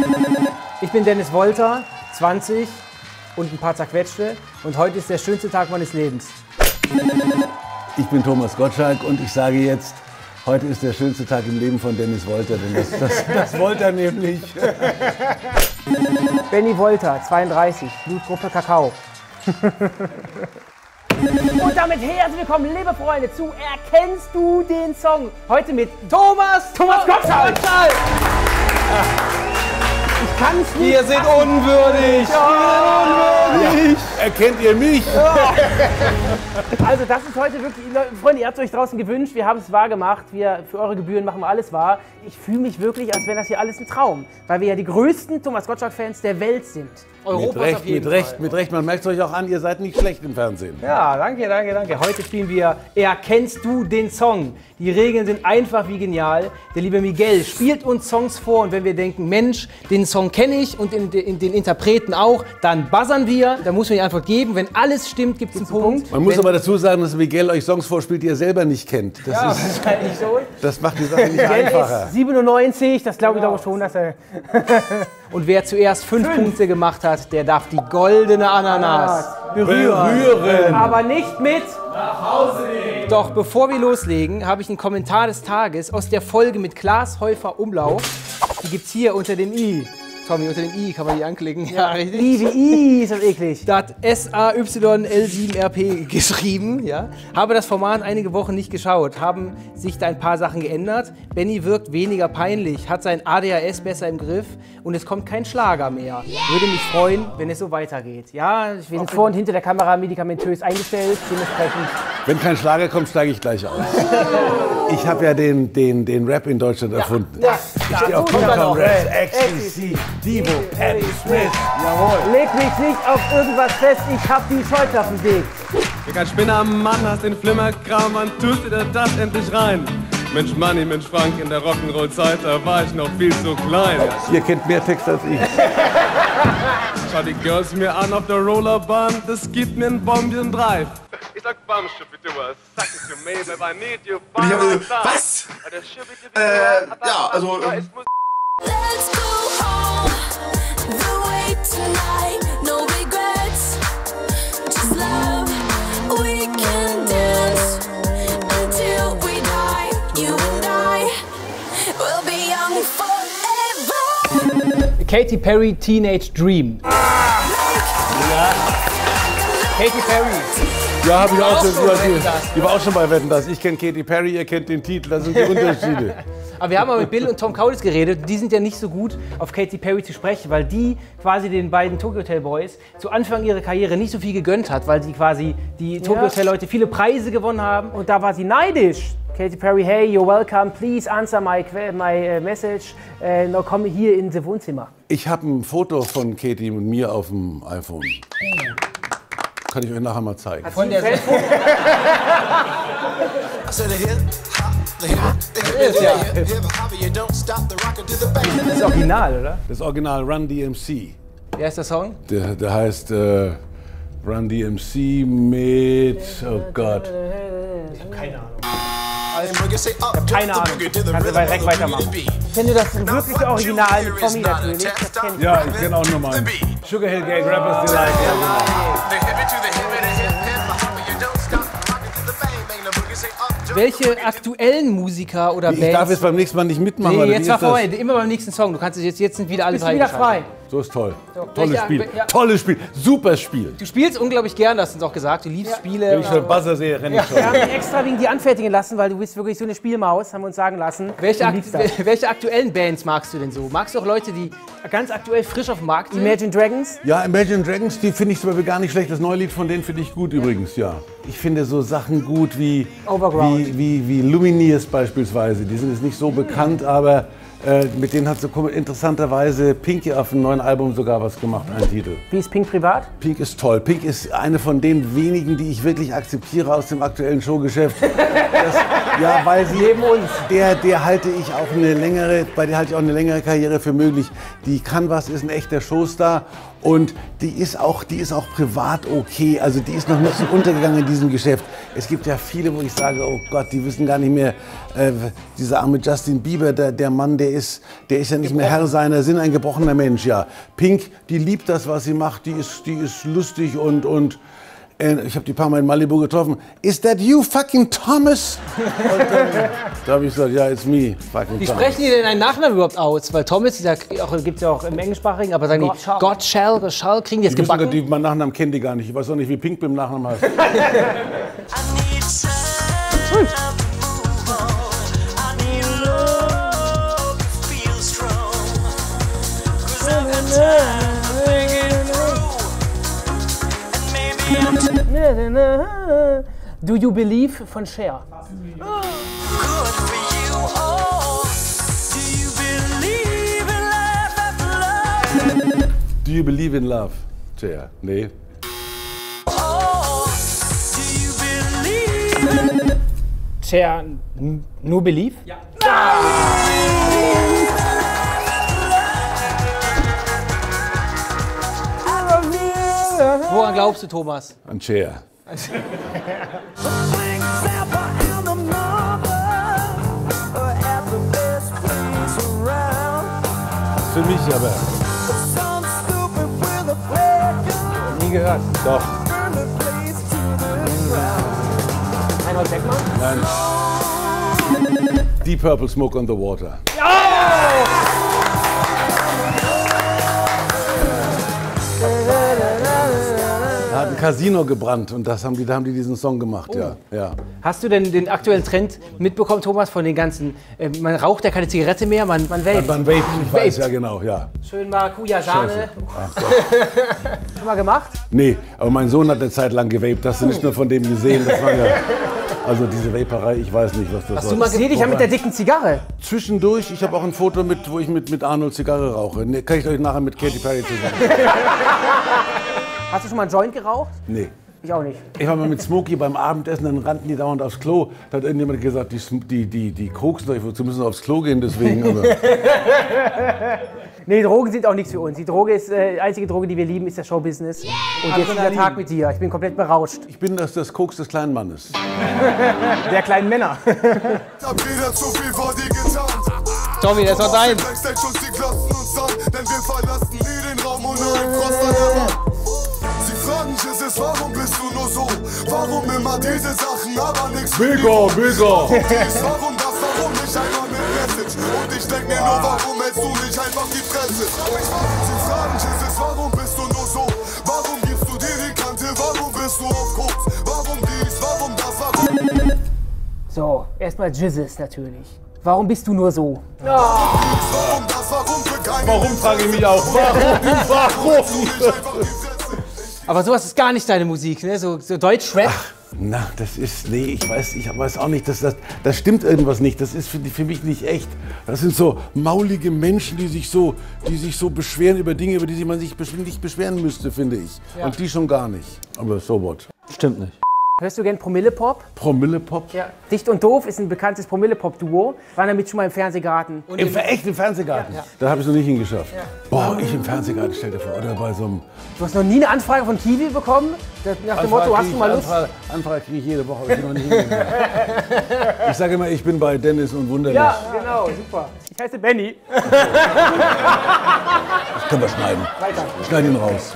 Ich bin Dennis Wolter, 20 und ein paar zerquetschte. Und heute ist der schönste Tag meines Lebens. Ich bin Thomas Gottschalk und ich sage jetzt, heute ist der schönste Tag im Leben von Dennis Wolter, denn das wollte er nämlich. Benny Wolter, 32, Blutgruppe Kakao. Und damit herzlich willkommen, liebe Freunde, zu Erkennst du den Song? Heute mit Thomas Gottschalk! Ich kann's nicht. Ihr seid unwürdig! Ja. Erkennt ihr mich? Ja. Also das ist heute wirklich, Freunde, ihr habt es euch draußen gewünscht, wir haben es wahr gemacht, für eure Gebühren machen wir alles wahr. Ich fühle mich wirklich, als wäre das hier alles ein Traum, weil wir ja die größten Thomas Gottschalk-Fans der Welt sind. Europas auf jeden Fall. Mit Recht. Man merkt es euch auch an, ihr seid nicht schlecht im Fernsehen. Ja, danke. Heute spielen wir Erkennst du den Song? Die Regeln sind einfach wie genial. Der liebe Miguel spielt uns Songs vor und wenn wir denken, Mensch, den Song kenne ich und den Interpreten auch, dann buzzern wir. Da muss man die Antwort geben. Wenn alles stimmt, gibt es einen Punkt. Man muss aber dazu sagen, dass Miguel euch Songs vorspielt, die er selber nicht kennt. Das ist halt nicht so. Das macht die Sache nicht Miguel einfacher. ist 97, das glaube ich doch schon, dass er... Und wer zuerst 5 Punkte gemacht hat, der darf die goldene Ananas berühren. Aber nicht mit nach Hause nehmen. Doch bevor wir loslegen, habe ich einen Kommentar des Tages aus der Folge mit Klaas Häufer-Umlauf. Die gibt's hier unter dem i. Tommy, unter dem i kann man die anklicken. Ja, richtig. I wie I, ist das eklig. Da hat SAYL7RP geschrieben. Ja. Habe das Format einige Wochen nicht geschaut. Haben sich da ein paar Sachen geändert. Benny wirkt weniger peinlich, hat sein ADHS besser im Griff und es kommt kein Schlager mehr. Würde mich freuen, wenn es so weitergeht. Ja, wir sind vor und hinter der Kamera medikamentös eingestellt. Dementsprechend. Wenn kein Schlager kommt, steige ich gleich aus. Ich habe ja den Rap in Deutschland erfunden. Ja. Ich stehe auf Red, XTC, Devo, Patti Smith. Jawohl. Leg mich nicht auf irgendwas fest, ich hab die Scheuklappen dick. Du kein Spinner am Mann, hast den Flimmerkram, wann tust du dir das endlich rein? Mensch Manni, Mensch Frank, in der Rock'n'Roll-Zeit, da war ich noch viel zu klein. Ihr kennt mehr Text als ich. Schau die Girls mir an auf der Rollerbahn, das gibt mir einen Bomben-Drive. Ich sag Bam, Schippiduas, sag es to me, if I need you, was? Ja, also... Let's go home, the way tonight, no regrets, just love, we can dance, until we die, you and I, will be young forever. Katy Perry, Teenage Dream. Ja. Katy Perry. Ja, habe ich auch schon. Die war auch schon bei Wetten, dass ich kenne Katy Perry, ihr kennt den Titel, das sind die Unterschiede. Aber wir haben mal mit Bill und Tom Kaulitz geredet. Die sind ja nicht so gut, auf Katy Perry zu sprechen, weil die quasi den beiden Tokyo Hotel Boys zu Anfang ihrer Karriere nicht so viel gegönnt hat, weil die quasi die Tokyo Hotel Leute viele Preise gewonnen haben. Und da war sie neidisch. Katy Perry, hey, you're welcome, please answer my message. Now komm hier in das Wohnzimmer. Ich habe ein Foto von Katy und mir auf dem iPhone. Kann ich euch nachher mal zeigen. Von der das ist Original, oder? Das Original Run DMC. Wer ist der Song? Der heißt Run DMC mit, oh Gott. Ich habe keine Ahnung. Ich habe keine Ahnung. Kannst du direkt weitermachen. Ich kenne das wirkliche Original mit Tommy natürlich. Das kenn ich. Ja, ich kenne auch nur meinen. Sugar Hill Gang, Rappers Delight. Welche aktuellen Musiker oder Bands... Ich darf jetzt beim nächsten Mal nicht mitmachen. Nee, jetzt war vorbei. Immer beim nächsten Song. Du kannst jetzt sind wieder alle drei. Bist wieder frei. So ist toll. So, Tolles Spiel. Ja. Tolles Spiel. Super Spiel. Du spielst unglaublich gern, hast du uns auch gesagt. Du liebst Spiele. Wenn ich schon Buzzer sehe, renne ich schon. Wir haben dich extra wegen dir anfertigen lassen, weil du bist wirklich so eine Spielmaus, haben wir uns sagen lassen. Welche aktuellen Bands magst du denn so? Magst du auch Leute, die ganz aktuell frisch auf dem Markt sind? Imagine Dragons? Ja, Imagine Dragons, die finde ich zum Beispiel gar nicht schlecht. Das neue Lied von denen finde ich gut übrigens, ja. Ich finde so Sachen gut wie Lumineers beispielsweise. Die sind jetzt nicht so bekannt, aber mit denen hat so interessanterweise Pink auf dem neuen Album sogar was gemacht, einen Titel. Wie ist Pink privat? Pink ist toll. Pink ist eine von den wenigen, die ich wirklich akzeptiere aus dem aktuellen Showgeschäft. Ja, weil sie neben uns. Der halte ich auch bei der halte ich auch eine längere Karriere für möglich. Die kann was, ist ein echter Showstar. Und die ist auch privat okay. Also die ist noch nicht so untergegangen in diesem Geschäft. Es gibt ja viele, wo ich sage, oh Gott, die wissen gar nicht mehr, dieser arme Justin Bieber, der Mann, der der ist ja nicht mehr Herr seiner Sinne, ein gebrochener Mensch, ja. Pink, die liebt das, was sie macht, die ist lustig und ich habe die paar Mal in Malibu getroffen. Is that you, fucking Thomas? Und da habe ich gesagt, ja, it's me, fucking Wie Thomas. sprechen die denn einen Nachnamen überhaupt aus? Weil Thomas, gibt es ja auch im Englischsprachigen, aber sagen die God shall, kriegen die jetzt gebacken? Meinen Nachnamen kennen die gar nicht. Ich weiß auch nicht, wie Pink beim Nachnamen heißt. Do You Believe von Cher. Do you believe in love? Cher, nee. Cher, No Believe? Ja. Woran glaubst du, Thomas? An Cher. Für mich aber. Nie gehört. Doch. Reinhold Beckmann? Nein. Deep Purple, Smoke on the Water. Da hat ein Casino gebrannt und da haben die diesen Song gemacht, ja. Hast du denn den aktuellen Trend mitbekommen, Thomas, von den ganzen, man raucht ja keine Zigarette mehr, man vapet. Man vapet, ich weiß, ja genau, ja. Schön Maracuja-Sahne. Schon mal gemacht? Nee, aber mein Sohn hat eine Zeit lang gewaped, hast du nicht nur von dem gesehen, das war ja... Also diese Vaperei, ich weiß nicht, was das Hast du mal gesehen, ich habe mit der dicken Zigarre. Zwischendurch, ich habe auch ein Foto, wo ich mit Arnold Zigarre rauche. Nee, kann ich euch nachher mit Katy Perry zusammen. Hast du schon mal einen Joint geraucht? Nee. Ich auch nicht. Ich war mal mit Smokey beim Abendessen, dann rannten die dauernd aufs Klo. Da hat irgendjemand gesagt, die koksen, wozu müssen aufs Klo gehen, deswegen. Aber. Nee, Drogen sind auch nichts für uns. Die Droge ist, die einzige Droge, die wir lieben, ist der Showbusiness. Und jetzt dieser Tag mit dir. Ich bin komplett berauscht. Ich bin das Koks des kleinen Mannes. Der kleinen Männer. Tommy, das war dein. Warum bist du nur so? Warum immer diese Sachen, aber nichts? Bigger! Warum nicht einmal mit Message? Und ich denk mir nur, warum hältst du nicht einfach die Fresse? Sie fragen, Jesus, warum bist du nur so? Warum gibst du dir die Kante? Warum bist du auf Koks? Warum dies, warum das, warum? So, erstmal Jizzes natürlich. Warum bist du nur so? Warum das, warum für keine? Warum frage ich mich auch? Warum? Aber sowas ist gar nicht deine Musik, ne? So Deutsch-Rap. Na, das ist, nee, ich weiß auch nicht, das stimmt irgendwas nicht. Das ist für mich nicht echt. Das sind so maulige Menschen, die sich so beschweren über Dinge, über die man sich nicht beschweren müsste, finde ich. Ja. Und die schon gar nicht. Aber so what? Stimmt nicht. Hörst du gern Promille-Pop? Promille-Pop? Ja. Dicht und Doof ist ein bekanntes Promille-Pop-Duo. Waren damit schon mal im Fernsehgarten. Echt im Fernsehgarten? Ja. Da habe ich es noch nicht hingeschafft. Ja. Boah, ich im Fernsehgarten, stell dir vor. Oder bei so einem... Du hast noch nie eine Anfrage von Kiwi bekommen? Nach dem Motto, hast du mal Lust? Anfrage kriege ich jede Woche, aber ich bin noch nicht hingegangen. Ich sage immer, ich bin bei Dennis und Wunderlich. Ja, genau, super. Ich heiße Benny. Das können wir schneiden. Weiter. Schneid ihn raus.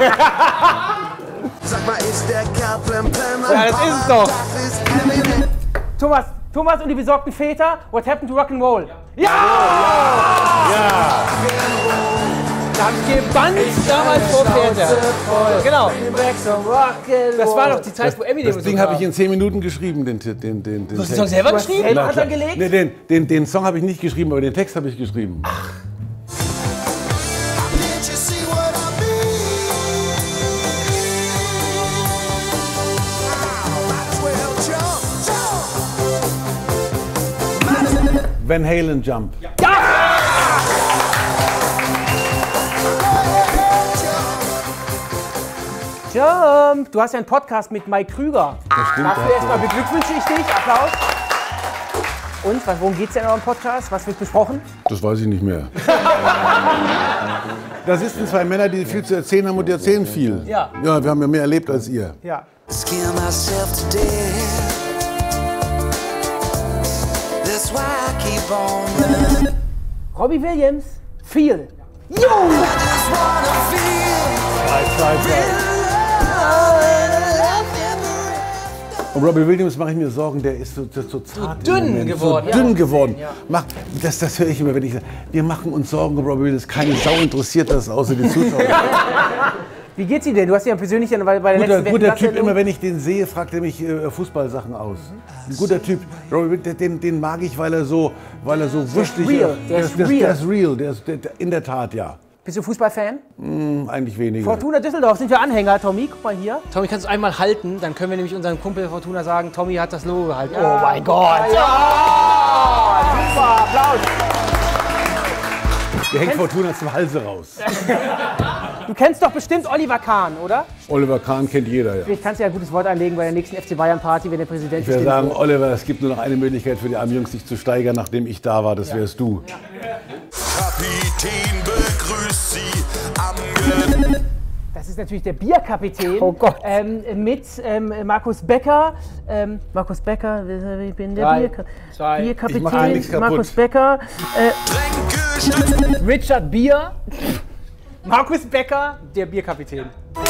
Sag mal, ist der Kerplempen? Ja, das ist es doch. Thomas und die besorgten Väter, What Happened to Rock'n'Roll? Ja! Ja! Da hab ich gebannt damals vor Väter. Genau. Das war doch die Zeit, wo Eminem Das Ding habe ich in 10 Minuten geschrieben, den Text. Du hast den Song selber geschrieben? Selber angelegt? Nee, den Song habe ich nicht geschrieben, aber den Text habe ich geschrieben. Ach. Van Halen Jump. Ja! Jump! Du hast ja einen Podcast mit Mike Krüger. Das stimmt. Dafür erstmal beglückwünsche ich dich. Applaus. Und worum geht es denn in eurem Podcast? Was wird besprochen? Das weiß ich nicht mehr. Das sind 2 Männer, die viel zu erzählen haben und die erzählen viel. Ja. Ja, wir haben ja mehr erlebt als ihr. Ja. Scare myself to death. That's why I keep on running. Robbie Williams, Feel. Jo! 3-2-2. Um Robbie Williams mache ich mir Sorgen, der ist so zart dünn geworden. So dünn geworden. Das höre ich immer, wenn ich sage, wir machen uns Sorgen um Robbie Williams. Keine Sau interessiert das, außer die Zuschauer. Wie geht's Ihnen denn? Du hast ja persönlich bei der letzten guter Typ, immer wenn ich den sehe, fragt er mich Fußballsachen aus. Ein guter Typ. Den mag ich, weil er so wuschtig ist. Der ist real. Der ist in der Tat, ja. Bist du Fußballfan? Eigentlich weniger. Fortuna Düsseldorf sind wir Anhänger, Tommy. Guck mal hier. Tommy, kannst du einmal halten? Dann können wir nämlich unseren Kumpel Fortuna sagen, Tommy hat das Logo gehalten. Ja. Oh mein Gott. Ja. Super, Applaus. Der hängt Fortuna zum Halse raus. Du kennst doch bestimmt Oliver Kahn, oder? Oliver Kahn kennt jeder, ja. Vielleicht kannst du ja ein gutes Wort einlegen bei der nächsten FC Bayern Party, wenn der Präsident Ich würde sagen, Oliver, es gibt nur noch eine Möglichkeit für die armen Jungs, sich zu steigern, nachdem ich da war. Das wärst du. Kapitän begrüßt Sie am Das ist natürlich der Bierkapitän. Oh Gott. Mit Markus Becker. Markus Becker, ich bin der Bierkapitän. Ich mach nichts kaputt. Markus Becker. Richard Bier. Markus Becker, der Bierkapitän.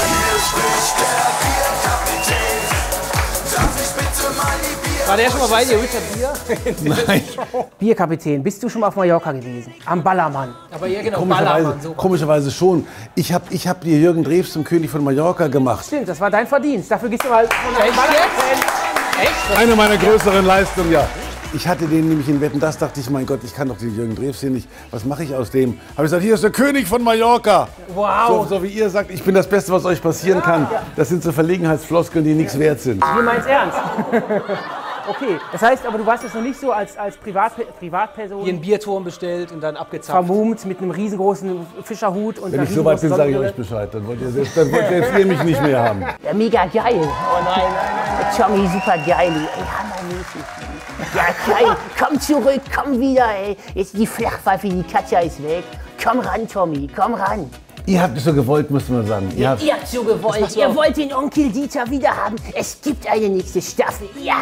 War der schon mal bei dir, Richard Bier? Nein. Bierkapitän, bist du schon mal auf Mallorca gewesen? Am Ballermann. Aber ja, genau, Ballermann. So. Komischerweise schon. Ich hab dir Jürgen Drews zum König von Mallorca gemacht. Stimmt, das war dein Verdienst. Dafür gehst du mal von einem Echt? Eine meiner größeren Leistungen, ja. Ich hatte den nämlich in Wetten, das dachte ich, mein Gott, ich kann doch den Jürgen Drews hier nicht. Was mache ich aus dem? Habe ich gesagt, hier ist der König von Mallorca. Wow. So wie ihr sagt, ich bin das Beste, was euch passieren kann. Das sind so Verlegenheitsfloskeln, die nichts wert sind. Wir meinen's ernst. Okay, das heißt aber, du warst jetzt noch nicht so als Privatperson hier einen Bierturm bestellt und dann abgezapft. vermummt mit einem riesengroßen Fischerhut und Wenn einer ich so weit bin, sage ich riesengroßen euch Bescheid. Dann wollt ihr jetzt ihr mich nicht mehr haben. Ja, mega geil. Oh nein, Tommy, super geil. Ey, hammermäßig. Ja, geil. Komm zurück, komm wieder, ey. Jetzt die Flachpfeife, die Katja ist weg. Komm ran, Tommy, komm ran. Ihr habt es so gewollt, muss man sagen. Ihr habt so gewollt. Ihr wollt den Onkel Dieter wieder haben. Es gibt eine nächste Staffel. Ja.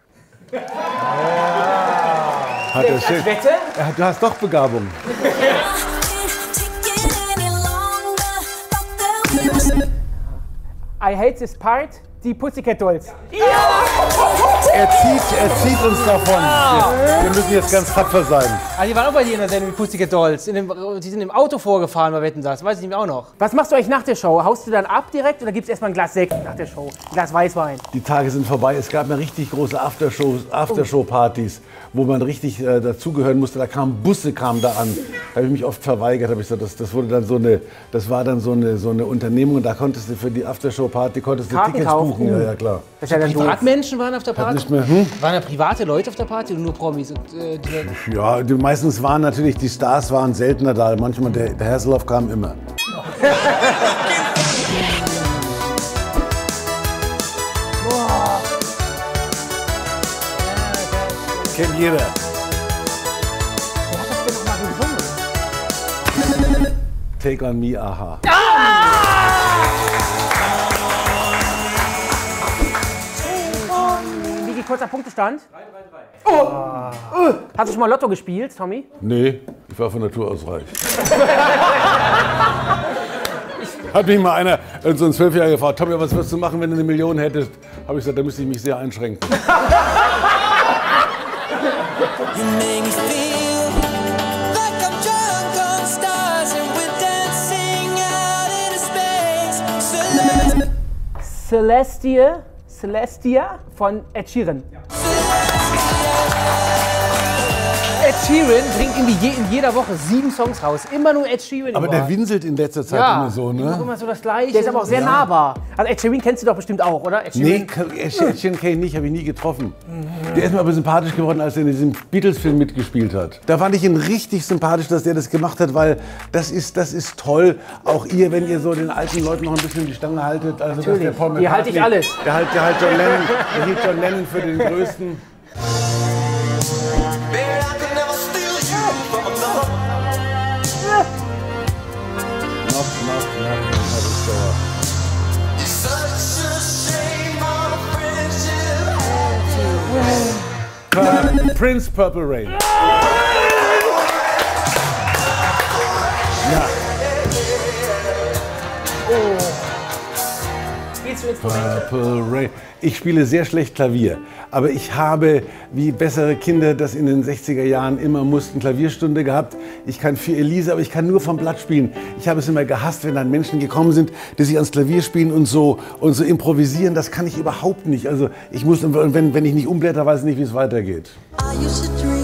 Hat er schön. Wette? Du hast doch Begabung. I hate this part. Die Pussycat Dolls. Er zieht uns davon. Wir müssen jetzt ganz tapfer sein. Ah, die waren auch bei dir in der Sendung, die Pussycat Dolls. Die sind im Auto vorgefahren bei Wetten, das weiß ich nämlich auch noch. Was machst du eigentlich nach der Show? Haust du dann ab direkt oder gibt's erstmal ein Glas Sekt nach der Show? Ein Glas Weißwein? Die Tage sind vorbei. Es gab eine richtig große Aftershow-Partys, wo man richtig dazugehören musste. Da kamen Busse da an. Da habe ich mich oft verweigert. Habe ich gesagt, das war dann so eine Unternehmung. Und da konntest du für die Aftershow-Party Tickets buchen. Ja, klar. Das ist ja dann Privatmenschen waren auf der Party? Nicht mehr, Waren da private Leute auf der Party oder nur Promis? Und, Ja, meistens waren natürlich die Stars waren seltener da. Manchmal der Hasselhoff kam immer. Kennt jeder. Wer hat das denn noch mal gesungen? Take on me, aha. Wie kurzer Punktestand? 3-3-3. Oh. Hast du schon mal Lotto gespielt, Tommy? Nee, ich war von Natur aus reich. Hat mich mal einer, so ein 12-Jähriger gefragt, Tommy, was würdest du machen, wenn du 1 Million hättest? Habe ich gesagt, da müsste ich mich sehr einschränken. You make me feel like I'm drunk on stars and we're dancing out into space. Celestia von Ed Sheeran. Ed Sheeran bringt irgendwie in jeder Woche 7 Songs raus. Immer nur Ed Sheeran. Aber der winselt in letzter Zeit immer so, ne? Immer so das Gleiche. Der ist aber auch sehr nahbar. Also Ed Sheeran kennst du doch bestimmt auch, oder? Ed Sheeran. Nee, Ed Sheeran kenne ich nicht, habe ich nie getroffen. Der ist mir aber sympathisch geworden, als er in diesem Beatles-Film mitgespielt hat. Da fand ich ihn richtig sympathisch, dass der das gemacht hat, weil das ist toll. Auch ihr, wenn ihr so den alten Leuten noch ein bisschen die Stange haltet. Also dass der Paul McCartney, Hier halte ich alles. Der hielt John Lennon für den Größten. Prince Purple Rain. Spielst du Instrumente? Purple Rain. Ich spiele sehr schlecht Klavier, aber ich habe, wie bessere Kinder das in den 60er Jahren immer mussten, Klavierstunde gehabt. Ich kann für Elise, aber ich kann nur vom Blatt spielen. Ich habe es immer gehasst, wenn dann Menschen gekommen sind, die sich ans Klavier spielen und so improvisieren. Das kann ich überhaupt nicht. Also ich muss, wenn ich nicht umblätter, weiß ich nicht, wie es weitergeht. I used to dream.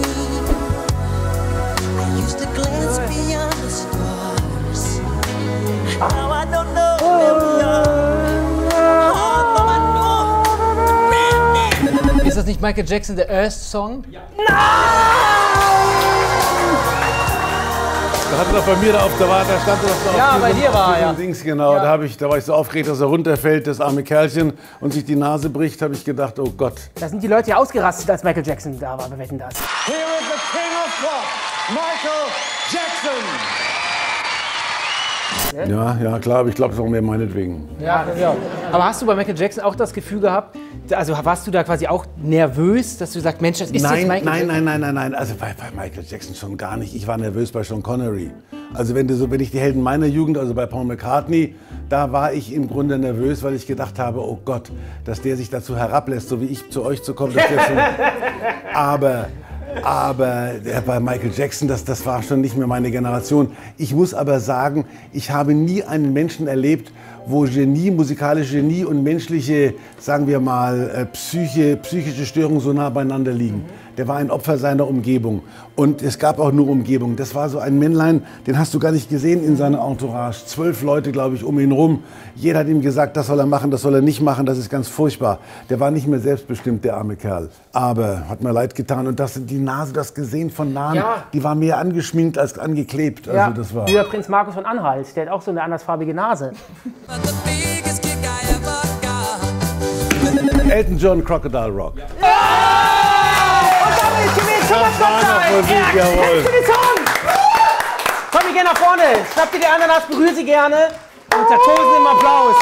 I used to glance beyond the stars. Now I don't know where we are. Although I know. Ist das nicht Michael Jackson, der Earth-Song? Ja. Da hat er doch bei mir da stand er doch da Ja, auf bei dir war er, ja. Dings, genau. Ja. Da war ich so aufgeregt, dass er runterfällt, das arme Kerlchen, und sich die Nase bricht, habe ich gedacht, oh Gott. Da sind die Leute ja ausgerastet, als Michael Jackson da war. Wir wetten das. Here is the King of Pop, Michael Jackson. Ja, klar, aber ich glaube, es ist auch mehr meinetwegen. Ja. Aber hast du bei Michael Jackson auch das Gefühl gehabt, also warst du da quasi auch nervös, dass du sagst, Mensch, das ist jetzt Michael Jackson? Nein. Also bei Michael Jackson schon gar nicht. Ich war nervös bei Sean Connery. Also wenn ich die Helden meiner Jugend, also bei Paul McCartney, da war ich im Grunde nervös, weil ich gedacht habe, oh Gott, dass der sich dazu herablässt, so wie ich zu euch zu kommen. Das schon, aber bei Michael Jackson, das war schon nicht mehr meine Generation. Ich muss aber sagen, ich habe nie einen Menschen erlebt, wo Genie, musikalisches Genie und menschliche, sagen wir mal, psychische Störungen so nah beieinander liegen. Der war ein Opfer seiner Umgebung. Und es gab auch nur Umgebung. Das war so ein Männlein, den hast du gar nicht gesehen in seiner Entourage. 12 Leute, glaube ich, um ihn rum. Jeder hat ihm gesagt, das soll er machen, das soll er nicht machen. Das ist ganz furchtbar. Der war nicht mehr selbstbestimmt, der arme Kerl. Aber hat mir leid getan. Und die Nase, das gesehen von nahen, die war mehr angeschminkt als angeklebt. Also das war. Wie der Prinz Markus von Anhalt, der hat auch so eine andersfarbige Nase. The biggest kick I ever got. Elton John, Crocodile Rock. Das war noch Musik, jawohl. Komm, wir gehen nach vorne. Schnapp dir die Ananas, berühr sie gerne. Und zertosen im Applaus.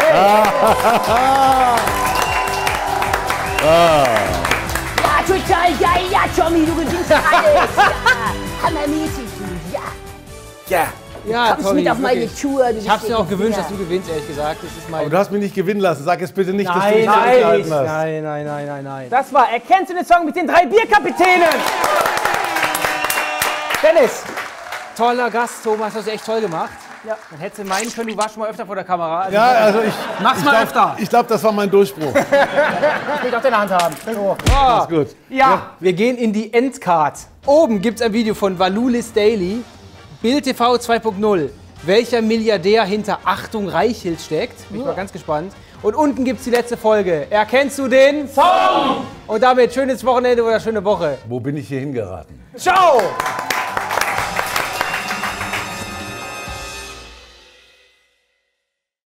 Ja, total geil. Ja, Tommy, du gewinnst alles. Ja, hammermäßig. Ja. Ja, Kommst mit auf meine Tour. Ich hab's mir auch gewünscht, dass du gewinnst, ehrlich gesagt. Das ist mein Aber du hast mich nicht gewinnen lassen. Sag jetzt bitte nicht, dass du Nein, mich zurückgehalten hast. Nein. Das war, erkennst du den Song mit den 3 Bierkapitänen? Dennis. Toller Gast, Thomas, hast du echt toll gemacht. Ja. Dann hättest du meinen können, du warst schon mal öfter vor der Kamera. Also Ja, also mach's mal öfter. Ich glaube, das war mein Durchbruch. Ich will doch deine Hand haben. So. Alles gut. Ja. Wir gehen in die Endcard. Oben gibt's ein Video von Valulis Daily. Bild TV 2.0. Welcher Milliardär hinter Achtung Reichelt steckt? Bin ich mal ganz gespannt. Und unten gibt's die letzte Folge. Erkennst du den Song? Und damit schönes Wochenende oder schöne Woche. Wo bin ich hier hingeraten? Ciao!